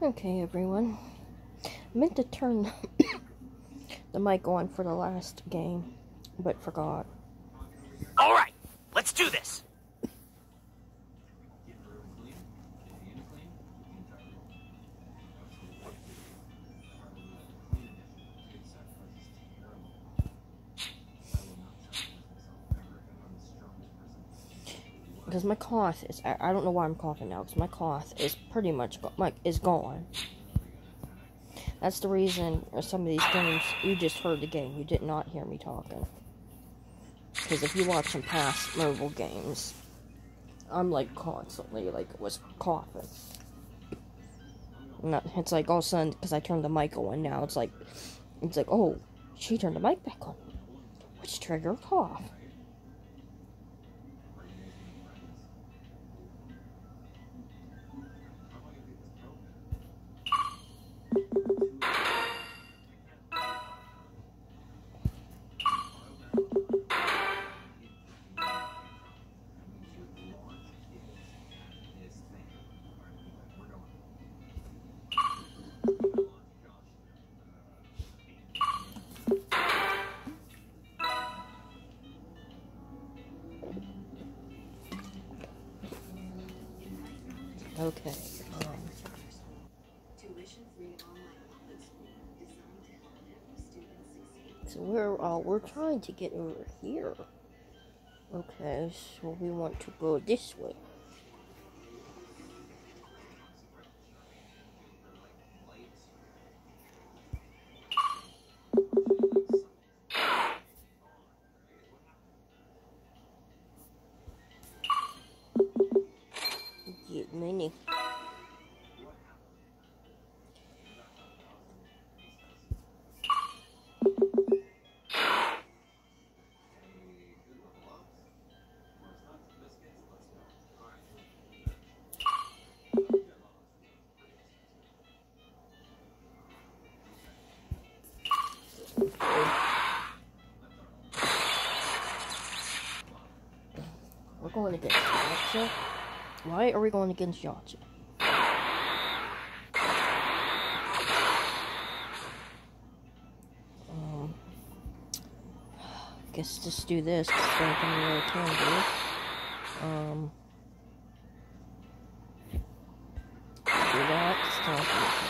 Okay, everyone. I meant to turn the mic on for the last game, but forgot. Alright, let's do this! Because my cough is, I don't know why I'm coughing now, because my cough is pretty much, is gone. That's the reason some of these games, you just heard the game, you did not hear me talking. Because if you watch some past mobile games, I'm like constantly, was coughing. And it's like all of a sudden, because I turned the mic on now, it's like, oh, she turned the mic back on. Which triggered a cough. Okay. So we're trying to get over here. Okay, so we want to go this way. Get many. We're going against Yacha. Why are we going against Yacha? Guess just do this, because it's the only thing we really can do. Do that, it's time for the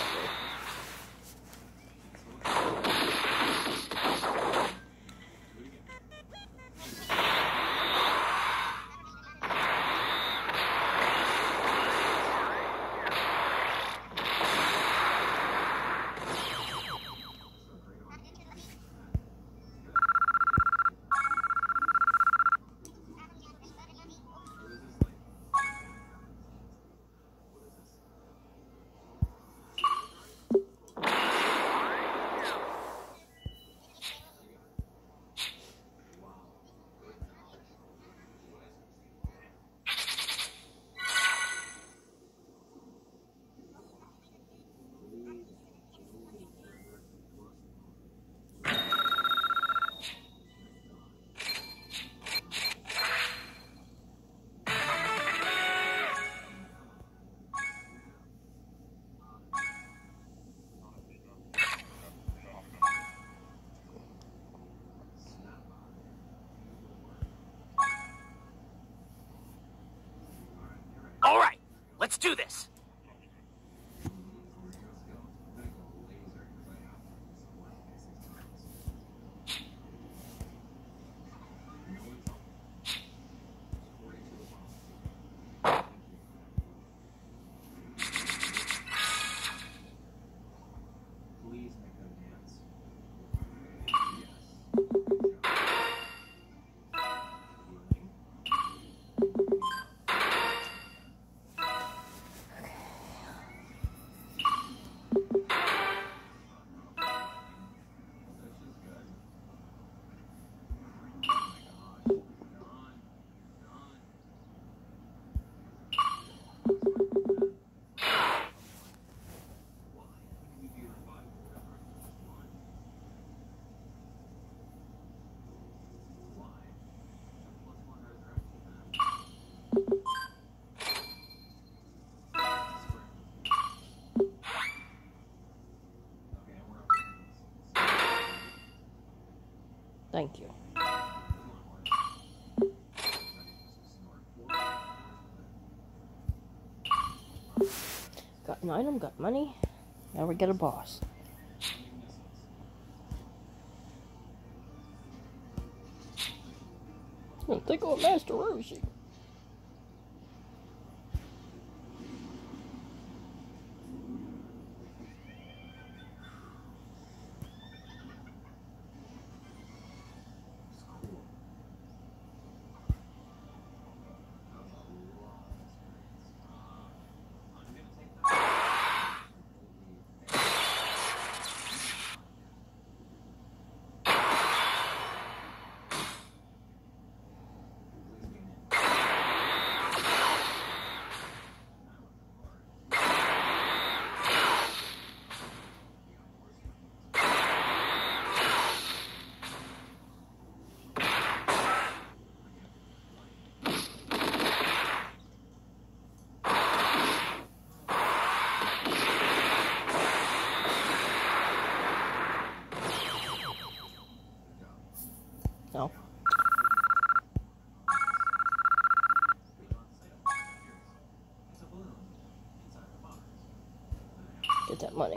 Alright, let's do this! Thank you. Got an item, got money. Now we get a boss. Think of Master Roshi. No. Get that money.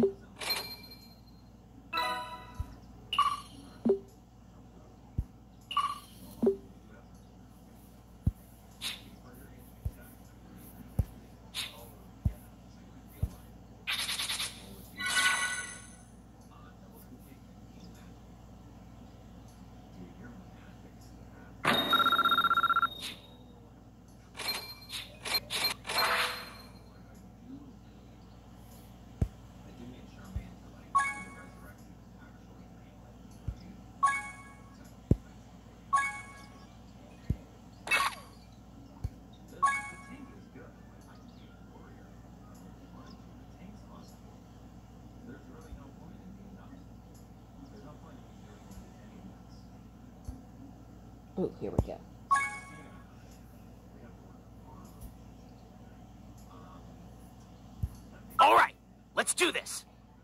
Ooh, here we go. All right, let's do this.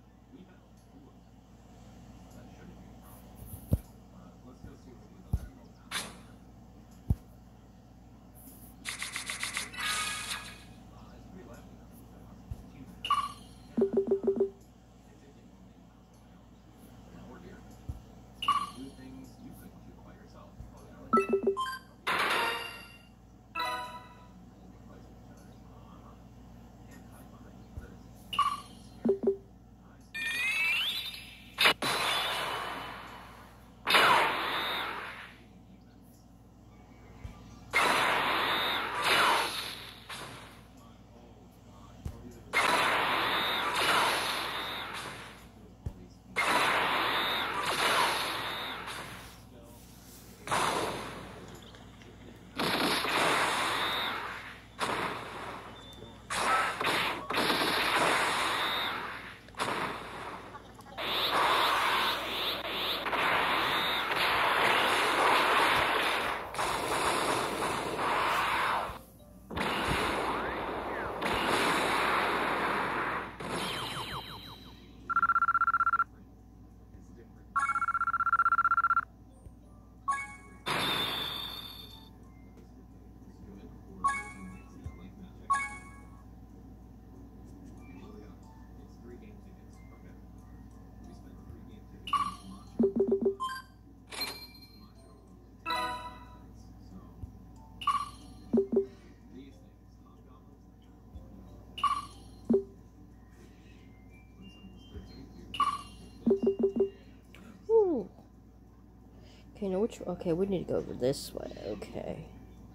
Ooh. Okay, now which? Okay, we need to go over this way. Okay.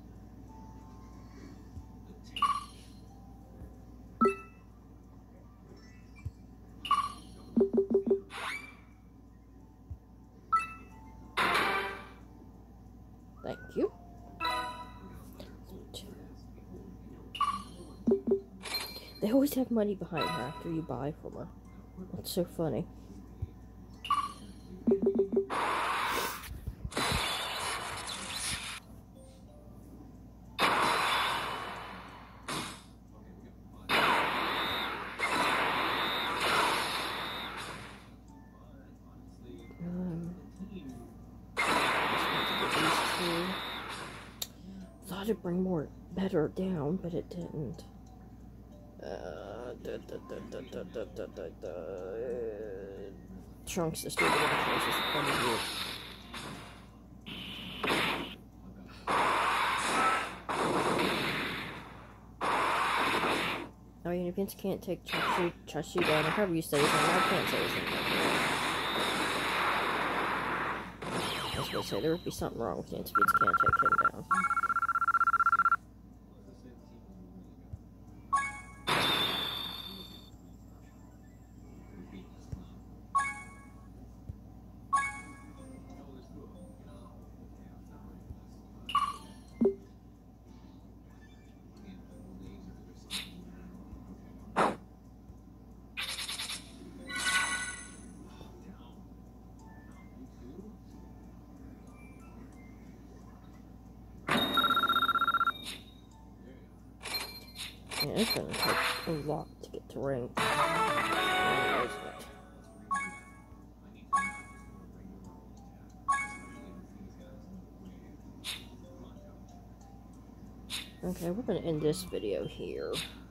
Thank you. They always have money behind her after you buy from her. That's so funny. thought it'd bring more better down, but it didn't. Trunks is still getting close. It's pretty weird. Oh, yeah, Vince can't take Chachi down, or however you say his name. I can't say his name. I was gonna say there would be something wrong with Vince. Vince can't take him down. Yeah, it's gonna take a lot to get to rank. Okay, we're gonna end this video here.